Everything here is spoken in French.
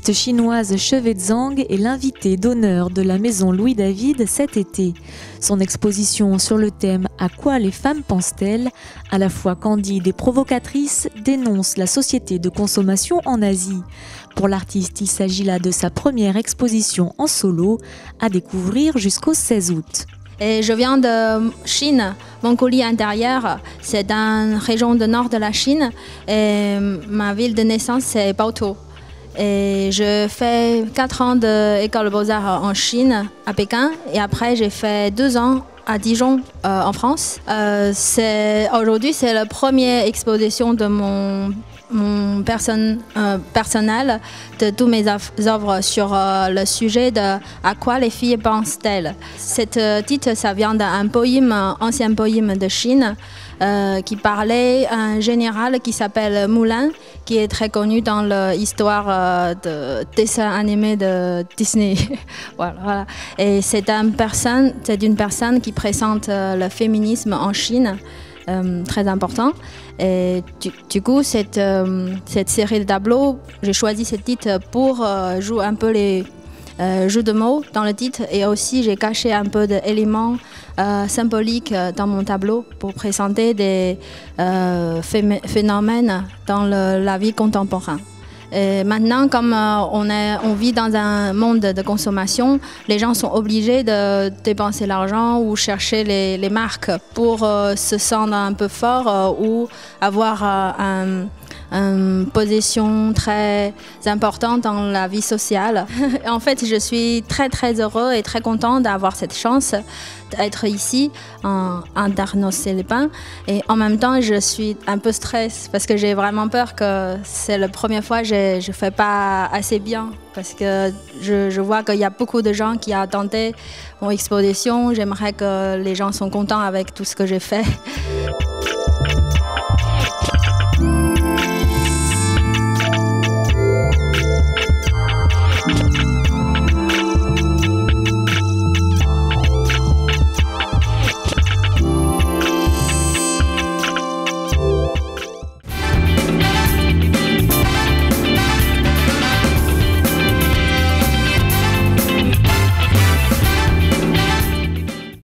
L'artiste chinoise Chevet Zhang est l'invitée d'honneur de la maison Louis-David cet été. Son exposition sur le thème « À quoi les femmes pensent-elles ?», à la fois candide et provocatrice, dénonce la société de consommation en Asie. Pour l'artiste, il s'agit là de sa première exposition en solo, à découvrir jusqu'au 16 août. Et je viens de Chine, Mongolie intérieure, c'est une région du nord de la Chine. Et ma ville de naissance, c'est Baotou. Et je fais 4 ans d'école de beaux-arts en Chine, à Pékin. Et après, j'ai fait 2 ans à Dijon, en France. Aujourd'hui, c'est la première exposition de mon personnel de toutes mes œuvres sur le sujet de à quoi les filles pensent-elles. Cet titre, ça vient d'un poème, ancien poème de Chine, qui parlait un général qui s'appelle Mulan, qui est très connu dans l'histoire de dessin animé de Disney. Voilà. Et c'est une personne qui présente le féminisme en Chine. Très important. Et du coup, cette série de tableaux, j'ai choisi ce titre pour jouer un peu les jeux de mots dans le titre, et aussi j'ai caché un peu d'éléments symboliques dans mon tableau pour présenter des phénomènes dans la vie contemporaine. Et maintenant, comme on vit dans un monde de consommation, les gens sont obligés de dépenser l'argent ou chercher les marques pour se sentir un peu fort ou avoir une position très importante dans la vie sociale. En fait, je suis très très heureux et très content d'avoir cette chance d'être ici en Darnos-les-Pins. Et en même temps, je suis un peu stressée parce que j'ai vraiment peur que c'est la première fois que je ne fais pas assez bien. Parce que je vois qu'il y a beaucoup de gens qui ont tenté mon exposition. J'aimerais que les gens soient contents avec tout ce que j'ai fait.